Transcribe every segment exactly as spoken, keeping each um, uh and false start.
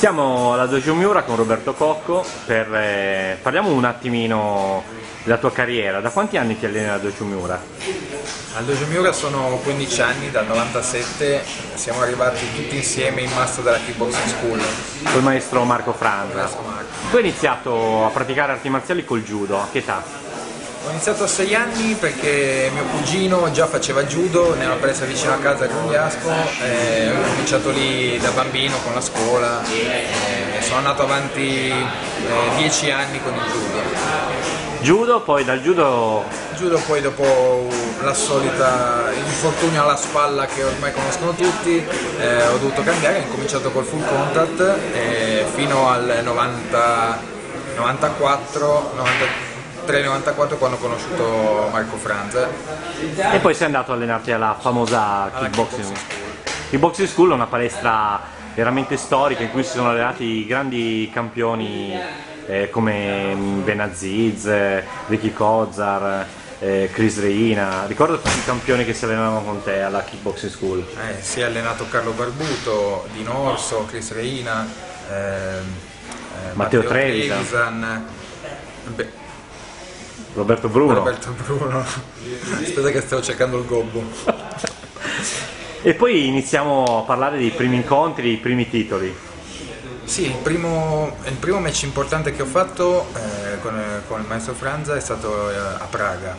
Siamo alla Dojo Miura con Roberto Cocco per eh, parliamo un attimino della tua carriera. Da quanti anni ti alleni alla Dojo Miura? Al Dojo Miura sono quindici anni, dal novantasette siamo arrivati tutti insieme in massa dalla Kickboxing School. Col maestro Marco Franza. Maestro Marco. Tu hai iniziato a praticare arti marziali col judo, a che età? Ho iniziato a sei anni perché mio cugino già faceva judo nella palestra vicino a casa a Grugliasco, e ho cominciato lì da bambino con la scuola e sono andato avanti eh, dieci anni con il judo. Judo, poi dal judo... Judo poi dopo la solita infortunio alla spalla che ormai conoscono tutti, eh, ho dovuto cambiare, ho cominciato col full contact eh, fino al novanta, novantaquattro, novantatré novantaquattro quando ho conosciuto Marco Franza. E poi sei andato a allenarti alla famosa Kickboxing School. Kickboxing School è una palestra veramente storica in cui si sono allenati i grandi campioni eh, come Benaziz, eh, Ricky Kozar, eh, Chris Reina. Ricordo tutti i campioni che si allenavano con te alla Kickboxing School. Eh, si è allenato Carlo Barbuto, Dino Orso, Chris Reina, eh, eh, Matteo, Matteo Trevisan, Trevisan. Beh, Roberto Bruno. Roberto Bruno. Aspetta che stavo cercando il gobbo. E poi iniziamo a parlare dei primi incontri, dei primi titoli. Sì, il primo, il primo match importante che ho fatto eh, con, con il maestro Franza è stato eh, a Praga.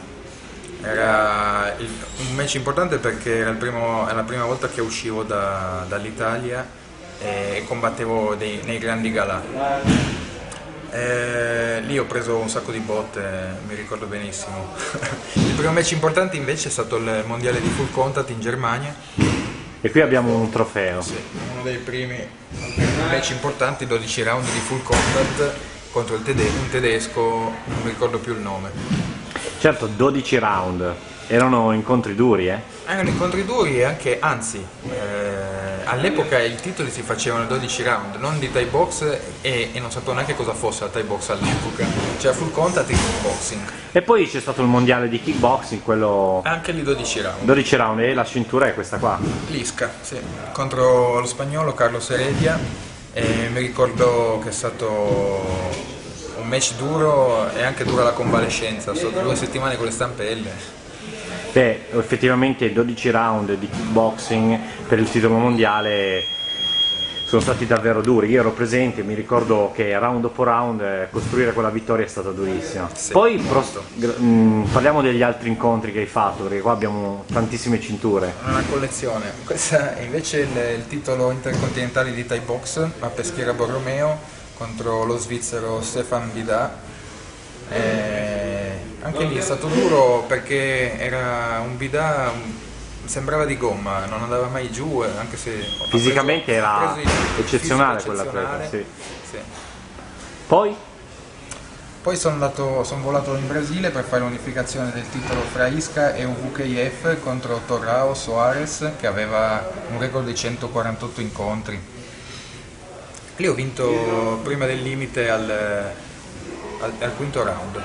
Era il, un match importante perché era, il primo, era la prima volta che uscivo da, dall'Italia e combattevo dei, nei grandi galà. Eh, lì ho preso un sacco di botte, mi ricordo benissimo. Il primo match importante invece è stato il mondiale di full contact in Germania. E qui abbiamo un trofeo. Sì, uno dei primi match importanti, dodici round di full contact contro il tede- un tedesco, non mi ricordo più il nome. Certo, dodici round, erano incontri duri, eh? Erano incontri duri e anche, anzi, eh, all'epoca i titoli si facevano dodici round, non di Thai box e, e non sapevo neanche cosa fosse la Thai box all'epoca, c'era full contact e kickboxing. E poi c'è stato il mondiale di kickboxing, quello... Anche lì dodici round. dodici round e la cintura è questa qua. L'Isca, sì, contro lo spagnolo Carlos Heredia e mi ricordo che è stato un match duro e anche dura la convalescenza, sono due settimane con le stampelle. Beh, effettivamente dodici round di kickboxing per il titolo mondiale sono stati davvero duri. Io ero presente, mi ricordo che round dopo round eh, costruire quella vittoria è stata durissima. Sì, Poi pro- mh, parliamo degli altri incontri che hai fatto, perché qua abbiamo tantissime cinture. Una collezione. Questo è invece il, il titolo intercontinentale di Thai box a Peschiera Borromeo contro lo svizzero Stefan Vida. E anche lì è stato duro perché era un Vida, sembrava di gomma, non andava mai giù, anche se fisicamente preso, era eccezionale quell'atleta. Sì. Sì. Poi? Poi sono, andato, sono volato in Brasile per fare l'unificazione del titolo fra Isca e U V K F contro Torrao Soares, che aveva un record di centoquarantotto incontri. Lì ho vinto prima del limite al, al, al quinto round.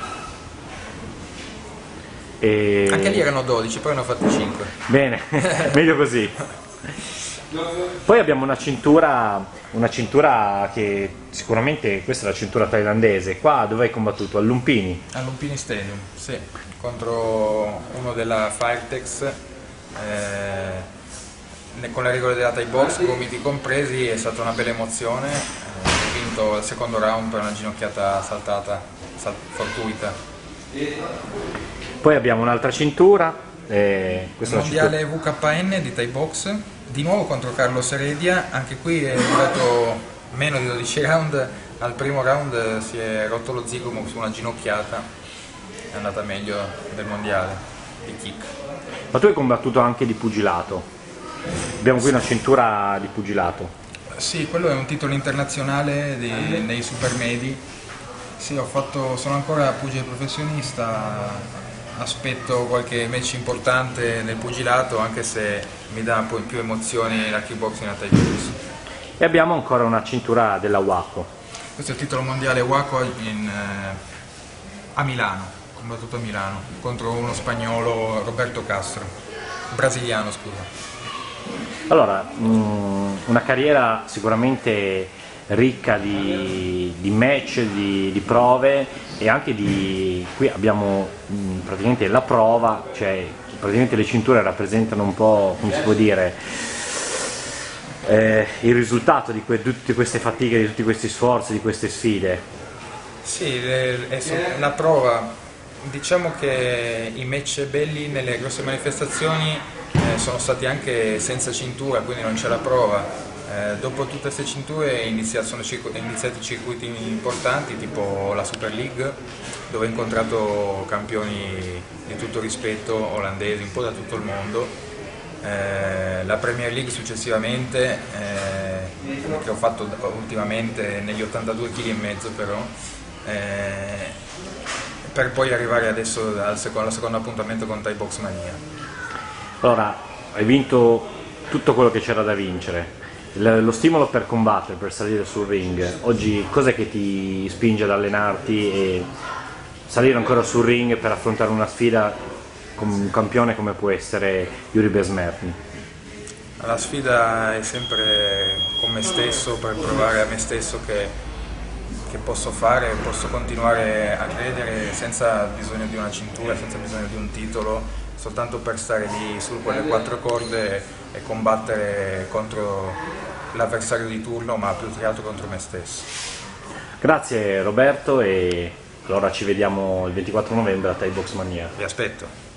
E... Anche lì erano dodici, poi ne ho fatti cinque. Bene, meglio così. Poi abbiamo una cintura, una cintura che sicuramente questa è la cintura thailandese. Qua dove hai combattuto? A Lumpini? A Lumpini Stadium, sì, contro uno della Firetex, eh, con le regole della Thai box, gomiti compresi, è stata una bella emozione. Eh, ho vinto il secondo round per una ginocchiata saltata, sal- fortuita. Poi abbiamo un'altra cintura, eh, il mondiale V K N di Thai box, di nuovo contro Carlos Heredia, anche qui è durato meno di dodici round, al primo round si è rotto lo zigomo su una ginocchiata, è andata meglio del mondiale di kick. Ma tu hai combattuto anche di pugilato, abbiamo qui una cintura di pugilato. Sì, quello è un titolo internazionale di, nei supermedi, sì, ho fatto, sono ancora pugile professionista. Aspetto qualche match importante nel pugilato, anche se mi dà un po' più emozioni la kickboxing a Thai box. E abbiamo ancora una cintura della Waco. Questo è il titolo mondiale Waco in, eh, a Milano, combattuto a Milano, contro uno spagnolo, Roberto Castro, brasiliano scusa. Allora, mh, una carriera sicuramente ricca di, di match, di, di prove e anche di... qui abbiamo mh, praticamente la prova, cioè praticamente le cinture rappresentano un po', come si può dire, eh, il risultato di que- tutte queste fatiche, di tutti questi sforzi, di queste sfide. Sì, le- è so- la prova, diciamo che i match belli nelle grosse manifestazioni eh, sono stati anche senza cintura, quindi non c'è la prova. Eh, dopo tutte queste cinture inizia- sono circo- iniziati circuiti importanti tipo la Super League, dove ho incontrato campioni di tutto rispetto, olandesi, un po' da tutto il mondo. Eh, la Premier League successivamente, eh, che ho fatto ultimamente negli ottantadue chili e mezzo però, eh, per poi arrivare adesso al secondo, al secondo appuntamento con Thai Box Mania. Allora, hai vinto tutto quello che c'era da vincere. L- lo stimolo per combattere, per salire sul ring, oggi cos'è che ti spinge ad allenarti e salire ancora sul ring per affrontare una sfida con un campione come può essere Yuri Besmertny? La sfida è sempre con me stesso, per provare a me stesso che, che posso fare, posso continuare a credere senza bisogno di una cintura, senza bisogno di un titolo, soltanto per stare lì su quelle quattro corde e combattere contro l'avversario di turno, ma più che altro contro me stesso. Grazie Roberto, e allora ci vediamo il ventiquattro novembre a Thai Box Mania. Vi aspetto.